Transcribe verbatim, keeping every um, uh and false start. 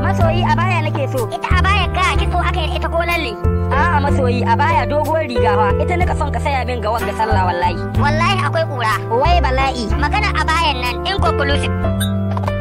Masoyi a baya nake so. Ita a baya ga kitso aka yi ita ko lalle. A'a masoyi a baya doguwar riga fa. Ita nika son ka saya min ga wanga sallah wallahi. Wallahi akwai kura. Wai bala'i. Magana a bayan nan inconclusive.